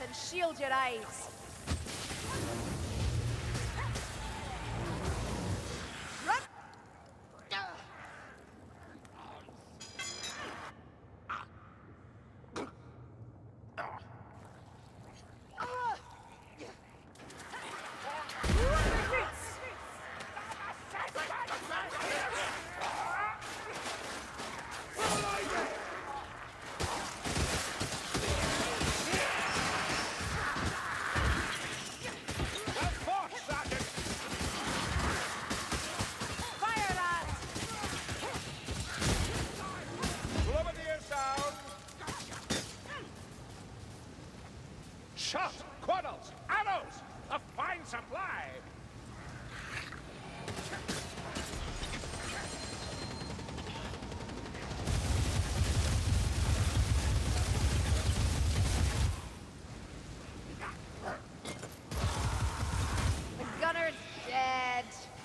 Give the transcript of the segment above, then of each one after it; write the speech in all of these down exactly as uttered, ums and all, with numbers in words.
and shield your eyes. Run! Shot, quaddles, arrows, a fine supply. The gunner's dead.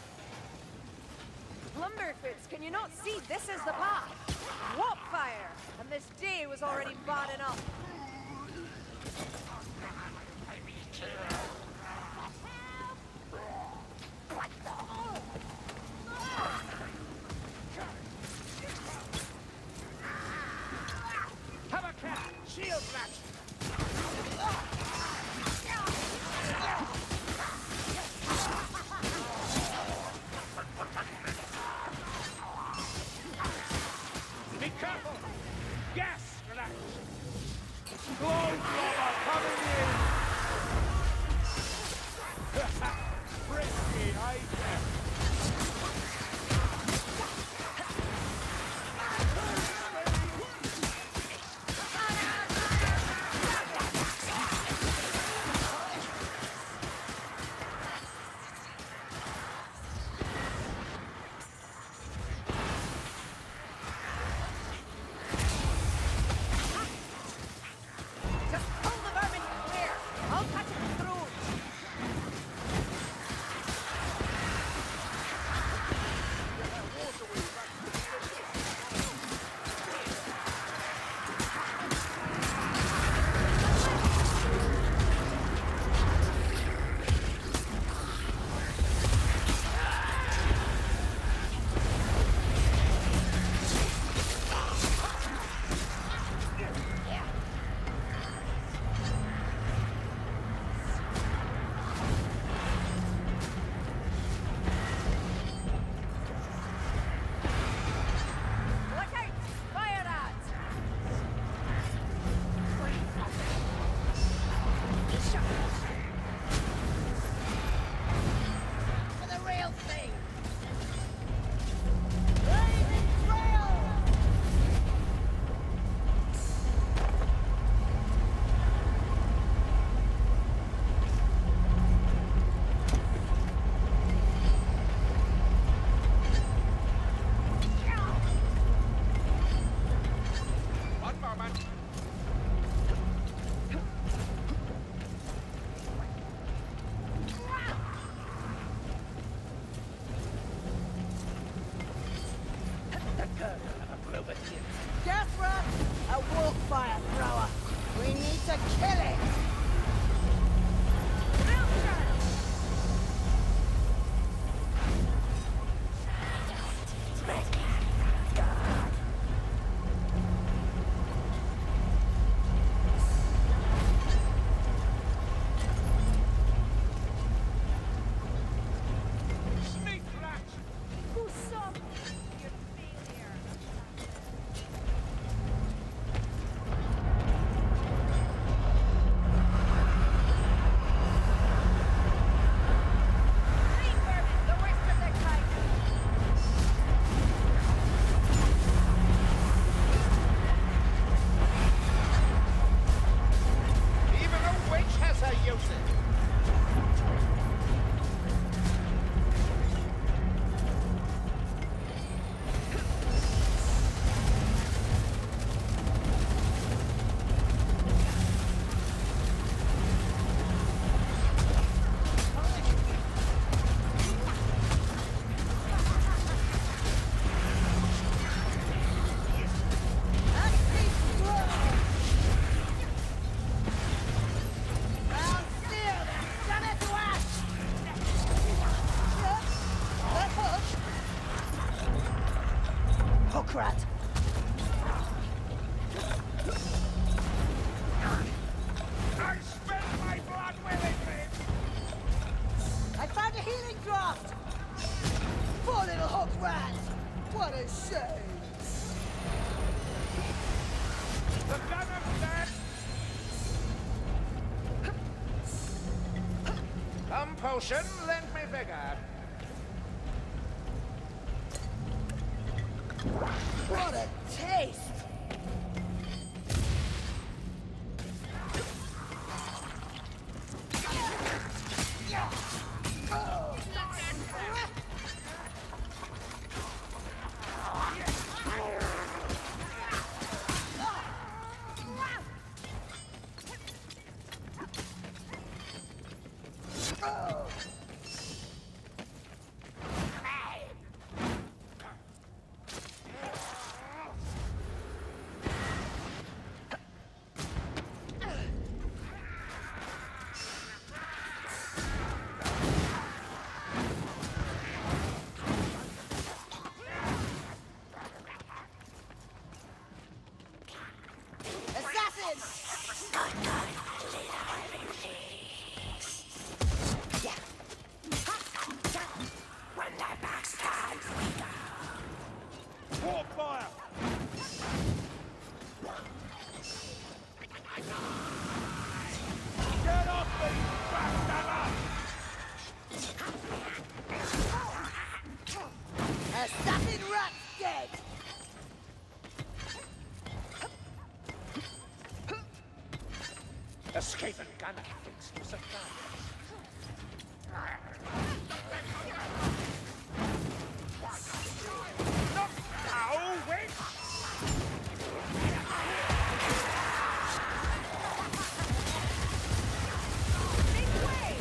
Lumberfoots, can you not see this is the path? What fire? And this day was already bad enough. Have a cat, shield match. Be careful! Gas relax! Glow Globber coming in! Frisky item! Just pull the vermin clear. I'll cut it through. Look out! Fire rats! For the real thing! Blazing trail! One moment. Death Rat, a wolf fire thrower. We need to kill it. Sneak rat! Who saw your failure? rat. I spent my blood willingly! I found a healing draft! Poor little hog rat! What a shame! The gunner's dead! Some potion lent me vigor. What a taste! Warfire! Get off me, bastard! Assassin rat's dead! Escaping gunner thinks he was a gun. Not now, wait! Make way!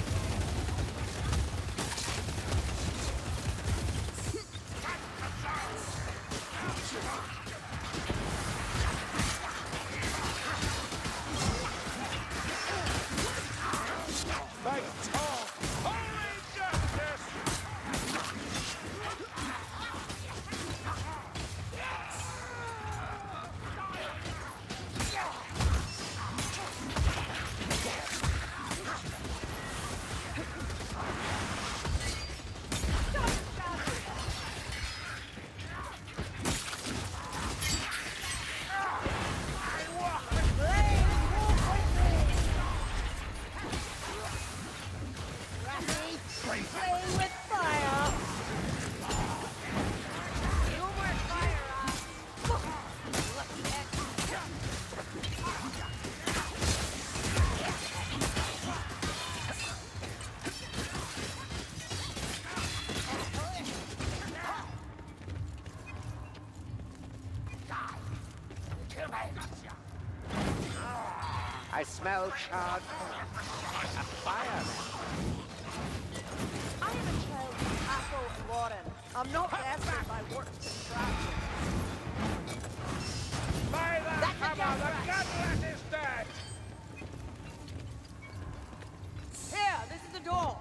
Like Tom! Holy justice! Play with fire! No more fire, Rob. Lucky X. I smell charred corpse. A fire. I am a child of Athel and Lauren. I'm not desperate by works distraction. By the That's a hammer, the gas gunlet is dead! Here, this is the door!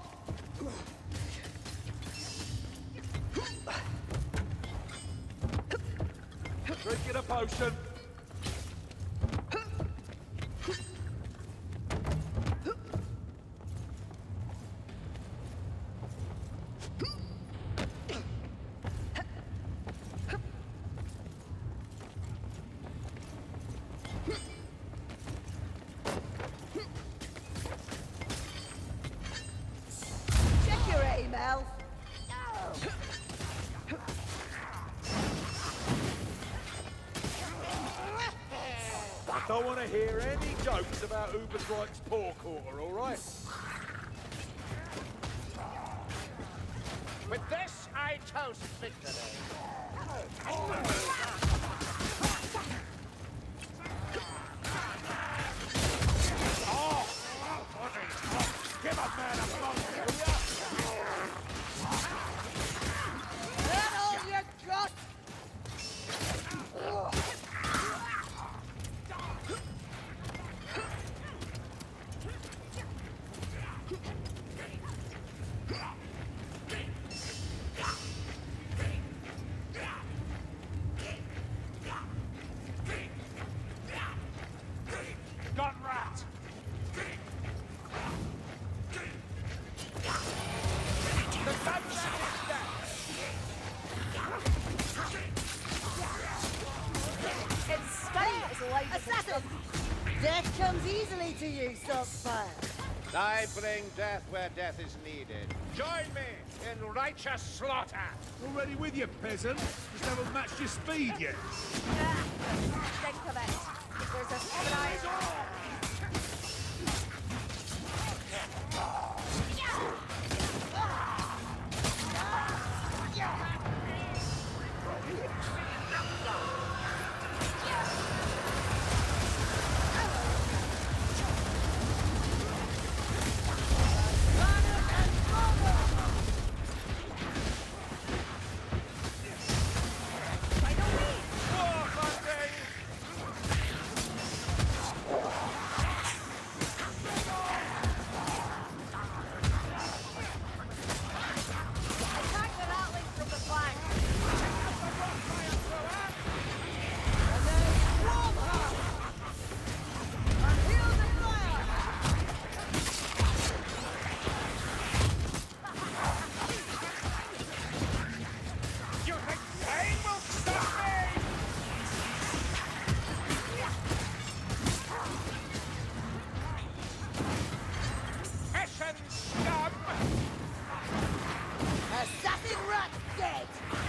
Drinking a potion. Check your email! I don't want to hear any jokes about Uberstrike's poor quarter, all right? With this, I toast victory. Oh! Give a man a moment, will ya? That all you got? It's stunning as light as Assassin! Death comes easily to you, Saltzpyre. I bring death where death is needed. Join me in righteous slaughter! Already with you, peasant. Just haven't matched your speed yet. Ah, think of it. There's a surprise. Assassin rat dead!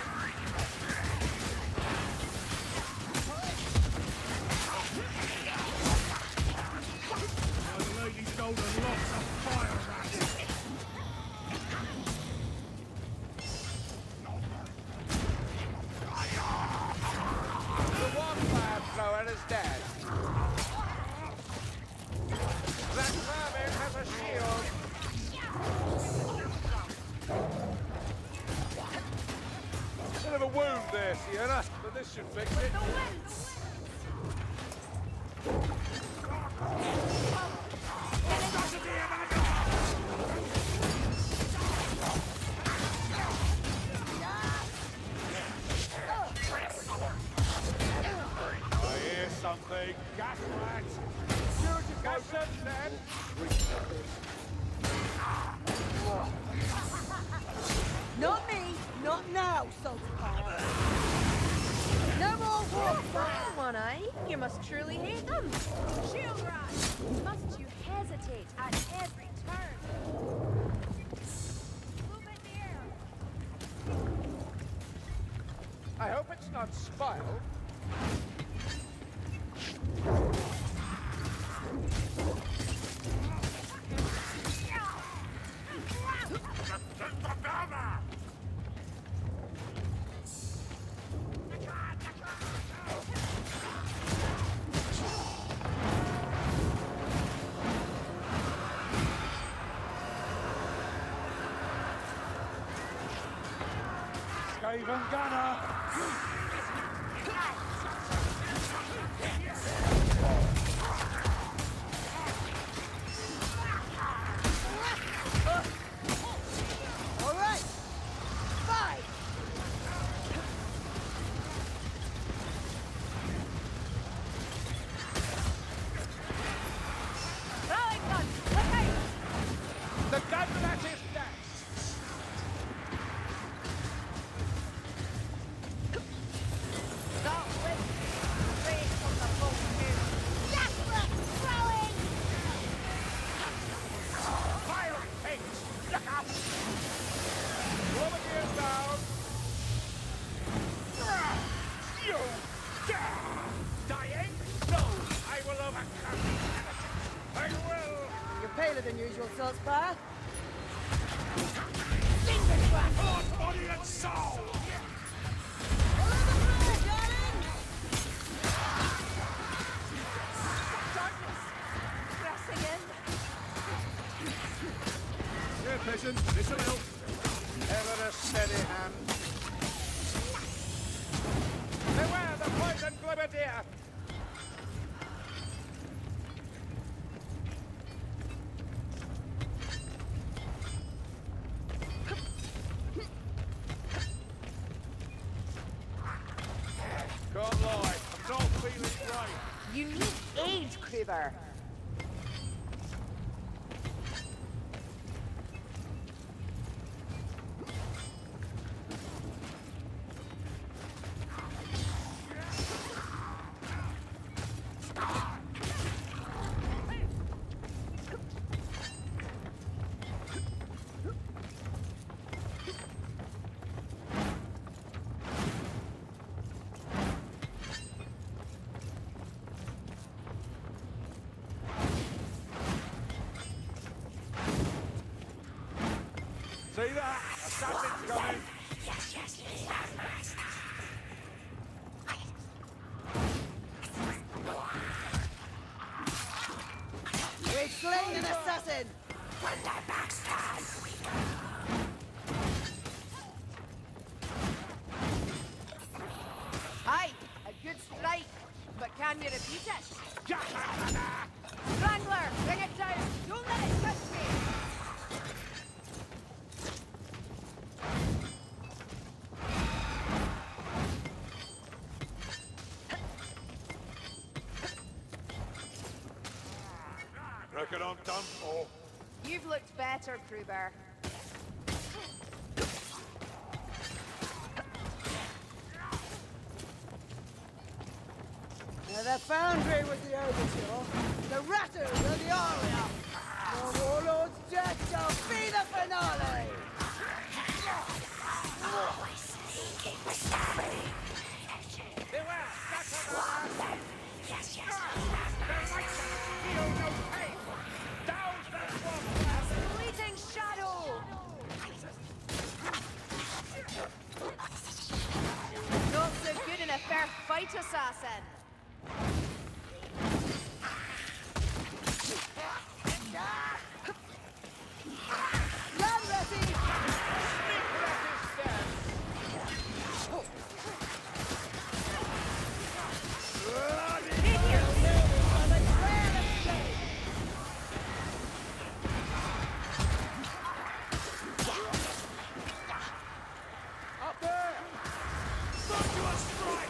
My lady's golden locks are fire rats. The wildfire thrower is dead. That vermin has a shield. Bit of a wound there, Sienna, but this should fix it. I hear something. Gas rats. Security person, then. Not me, not now, Saltzpyre. No more warfare! One eye, you must truly hate them. Shield rise! Must you hesitate at every turn? Move in the air! I hope it's not spoiled. Skaven gunner. All right! Fight! Throwing gun! Look out! The gunlet is dead. Stop with straight from the full moon. Gas rat throwing! Fire pigs! Look out! Woman gears down. You dying? No, I will overcome. I will. You're paler than usual, Saltzpyre. Heart, body, and soul. Pressing in. Here, peasant, this'll help. Ever a steady hand. Beware the poison grenadier! Can't lie, I'm not feeling great. You need aid, Kruber. See that? Assassin's coming. We've slain an assassin! Aye, a good strike. But can you repeat it? Strangler, bring it down! Don't let it touch me! Reckon I'm done for. You've looked better, Kruber. Now the Foundry was the overture, the Ratters were the aria. The Warlord's death shall be the finale! Yes, yes. The righteous feel no pain. Down that one. Fleeting shadow! Not so good in a fair fight, assassin. Run, Retty! Up there! Virtuous strike!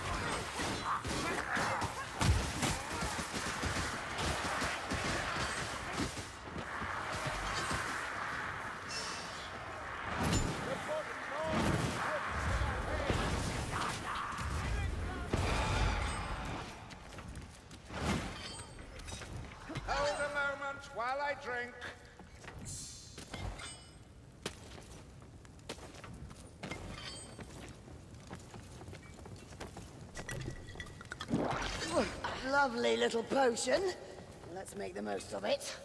Hold a moment while I drink. Lovely little potion. Let's make the most of it.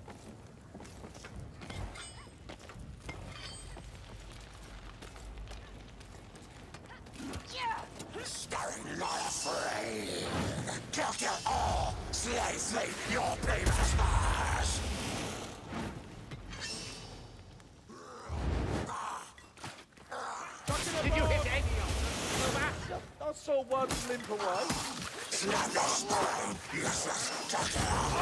Staring not afraid. Kill, kill all. Slay, slay. Your blade is ours. Did you hit any of them? I saw one limp away. Slap your spine. Useless. Take it out.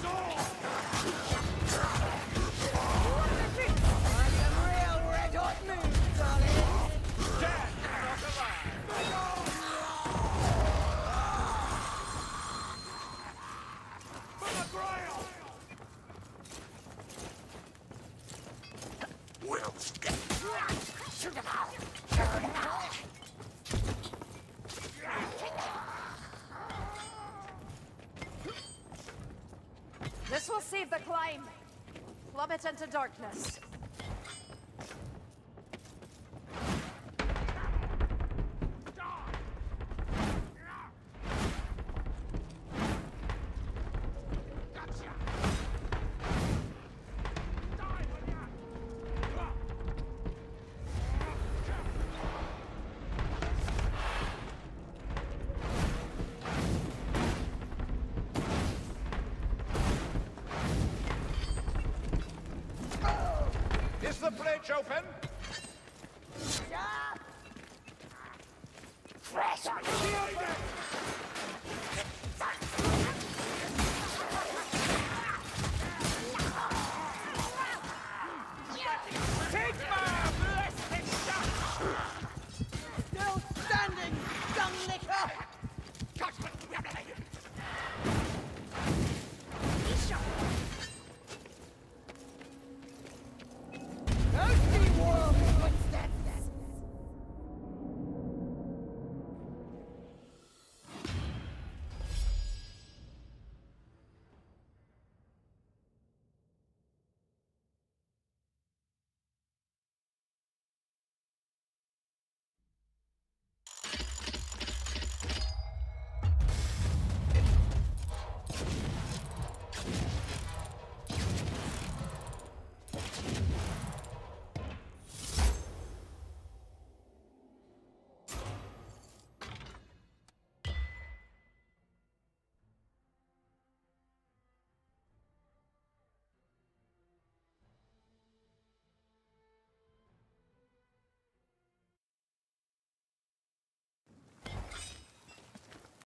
I'm a real red-hot mood, darling. Death not alive. For the Grail! We'll get. Shoot him out. This will save the climb. Plummet into darkness. Is the bridge open? Fresh.